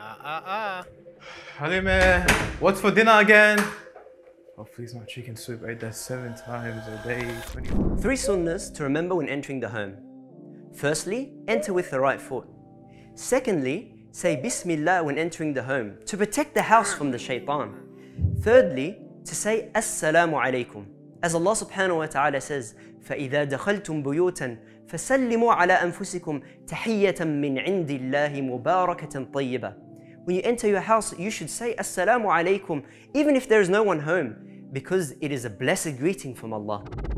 Halime, what's for dinner again? Hopefully it's not chicken soup. I ate that 7 times a day. 3 sunnahs to remember when entering the home. Firstly, enter with the right foot. Secondly, say Bismillah when entering the home to protect the house from the shaitan. Thirdly, to say Assalamu alaikum. As Allah subhanahu wa ta'ala says, فَإِذَا دَخَلْتُمْ بُيُوتًا فَسَلِّمُوا عَلَىٰ أَنفُسِكُمْ تَحِيَّةً مِّنْ عِنْدِ اللَّهِ مُبَارَكَةً طَيِّبَةً. When you enter your house, you should say Assalamu alaikum, even if there is no one home, because it is a blessed greeting from Allah.